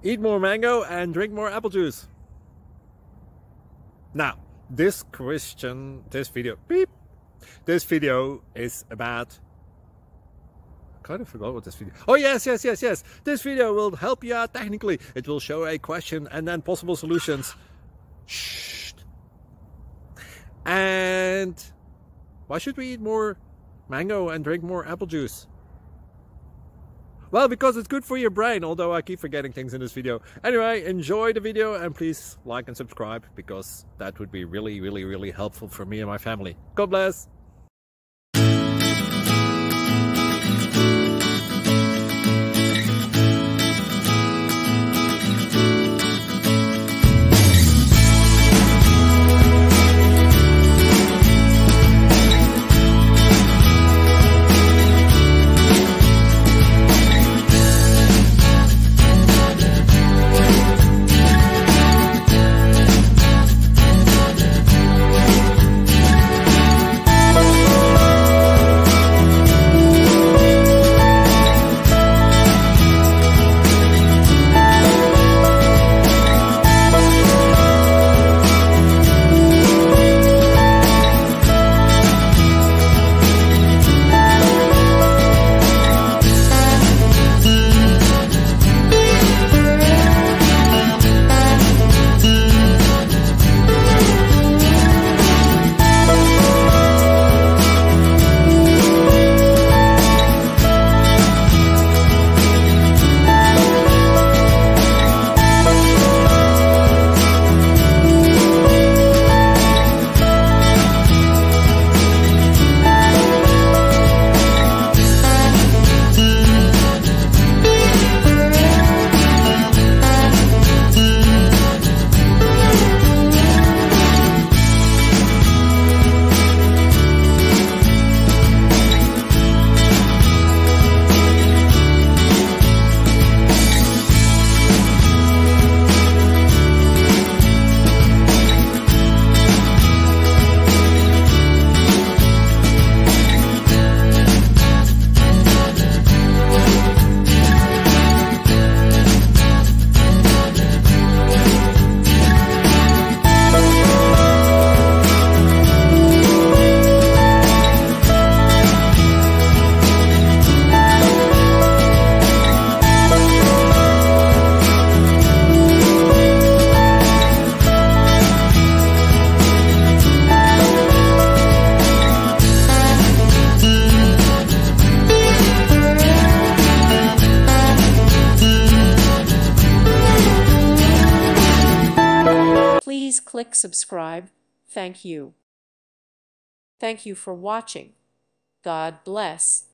Eat more mango and drink more apple juice. Now, this video is about... I kind of forgot what this video... Oh, yes. This video will help you out technically. It will show a question and then possible solutions. Shh. And why should we eat more mango and drink more apple juice? Well, because it's good for your brain, although I keep forgetting things in this video. Anyway, enjoy the video and please like and subscribe, because that would be really helpful for me and my family. God bless! Please click subscribe. Thank you. Thank you for watching. God bless.